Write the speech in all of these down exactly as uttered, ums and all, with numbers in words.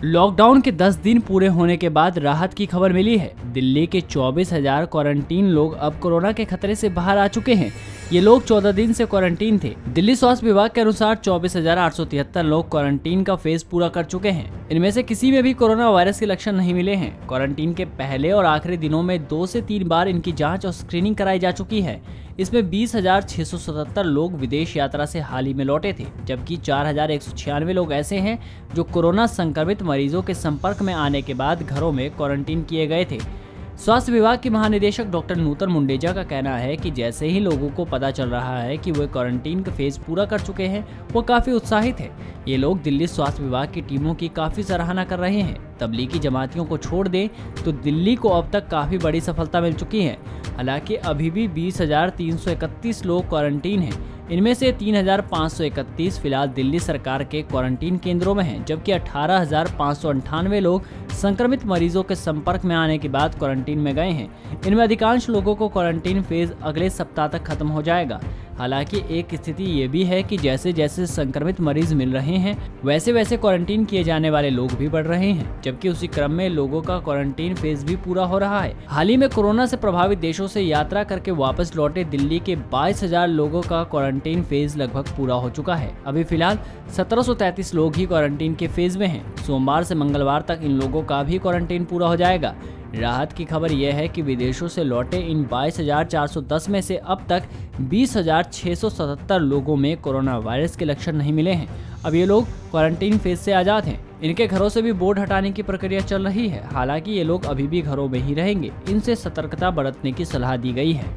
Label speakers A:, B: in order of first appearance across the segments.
A: Lockdown के दस दिन पूरे होने के बाद राहत की खबर मिली है। दिल्ली के चौबीस हजार क्वारंटीन लोग अब कोरोना के खतरे से बाहर आ चुके हैं। ये लोग चौदह दिन से क्वारंटीन थे। दिल्ली स्वास्थ्य विभाग के अनुसार चौबीस हजार आठ सौ तिहत्तर लोग क्वारंटीन का फेज पूरा कर चुके हैं। इनमें से किसी में भी कोरोना वायरस के लक्षण नहीं मिले हैं। क्वारंटीन के पहले और आखिरी दिनों में दो से तीन बार इनकी जाँच और स्क्रीनिंग कराई जा चुकी है। इसमें बीस हजार छह सौ सतहत्तर लोग विदेश यात्रा से हाल ही में लौटे थे, जबकि चार हजार एक सौ छियानवे लोग ऐसे हैं जो कोरोना संक्रमित मरीजों के संपर्क में आने के बाद घरों में क्वारंटीन किए गए थे। स्वास्थ्य विभाग के महानिदेशक डॉक्टर नूतन मुंडेजा का कहना है कि जैसे ही लोगों को पता चल रहा है कि वे क्वारंटीन का फेज पूरा कर चुके हैं, वो काफी उत्साहित है। ये लोग दिल्ली स्वास्थ्य विभाग की टीमों की काफी सराहना कर रहे हैं। तबलीगी जमातियों को छोड़ दें तो दिल्ली को अब तक काफी बड़ी सफलता मिल चुकी है। हालांकि अभी भी बीस हजार तीन सौ इकतीस लोग क्वारंटीन हैं। इनमें से तीन हजार पाँच सौ इकतीस फिलहाल दिल्ली सरकार के क्वारंटीन केंद्रों में हैं, जबकि अठारह हजार पाँच सौ अंठानवे लोग संक्रमित मरीजों के संपर्क में आने के बाद क्वारंटीन में गए हैं। इनमें अधिकांश लोगों को क्वारंटीन फेज अगले सप्ताह तक खत्म हो जाएगा। हालांकि एक स्थिति ये भी है कि जैसे जैसे संक्रमित मरीज मिल रहे हैं, वैसे वैसे क्वारंटीन किए जाने वाले लोग भी बढ़ रहे हैं, जबकि उसी क्रम में लोगों का क्वारंटीन फेज भी पूरा हो रहा है। हाल ही में कोरोना से प्रभावित देशों से यात्रा करके वापस लौटे दिल्ली के बाईस हजार लोगों का क्वारंटीन फेज लगभग पूरा हो चुका है। अभी फिलहाल सत्रह सौ तैंतीस लोग ही क्वारंटीन के फेज में हैं। सोमवार से मंगलवार तक इन लोगों का भी क्वारंटीन पूरा हो जाएगा। राहत की खबर यह है कि विदेशों से लौटे इन बाईस हजार चार सौ दस में से अब तक बीस हजार छह सौ सतहत्तर लोगों में कोरोना वायरस के लक्षण नहीं मिले हैं। अब ये लोग क्वारंटीन फेज से आजाद हैं। इनके घरों से भी बोर्ड हटाने की प्रक्रिया चल रही है। हालांकि ये लोग अभी भी घरों में ही रहेंगे। इनसे सतर्कता बरतने की सलाह दी गई है।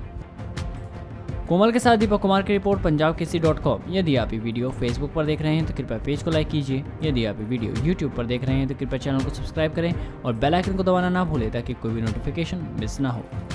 A: कोमल के साथ दीपक कुमार की रिपोर्ट, पंजाब केसरी डॉट कॉम। यदि आप ये वीडियो फेसबुक पर देख रहे हैं तो कृपया पेज को लाइक कीजिए। यदि आप ये वीडियो यूट्यूब पर देख रहे हैं तो कृपया चैनल को सब्सक्राइब करें और बेल आइकन को दबाना ना भूलें ताकि कोई भी नोटिफिकेशन मिस ना हो।